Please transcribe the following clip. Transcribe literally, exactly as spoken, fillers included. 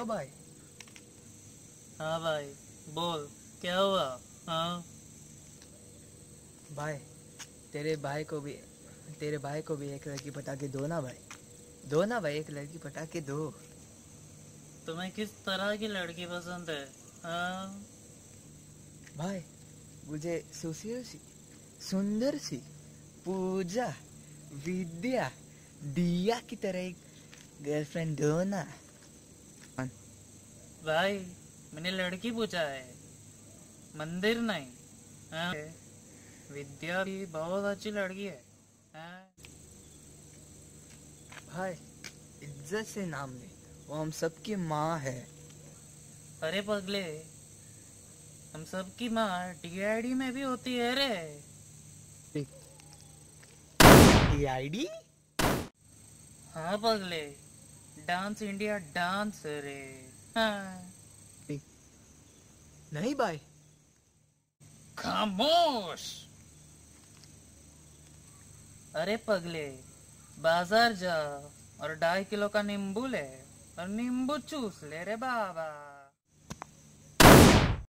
Hello भाई। हाँ भाई, बोल क्या हुआ। हाँ भाई तेरे भाई को भी तेरे भाई को भी एक लड़की पटा के दो ना भाई। दो ना भाई, एक लड़की पटा के दो। तुम्हें किस तरह की लड़की पसंद है। हाँ भाई मुझे सुशील सी, सुंदर सी, पूजा, विद्या, दिया की तरह एक गर्लफ्रेंड दो ना। भाई, मैंने लड़की पूछा है, मंदिर नहीं। हाँ? विद्या भी बहुत अच्छी लड़की है। हाँ? भाई इज्जत से नाम ले, वो हम सबकी माँ है। अरे पगले, हम सबकी माँ टीआईडी में भी होती है रे। टीआईडी? हाँ पगले, डांस इंडिया डांस रे। हाँ। नहीं भाई। खामोश। अरे पगले, बाजार जा और ढाई किलो का नींबू ले और नींबू चूस ले रे बाबा।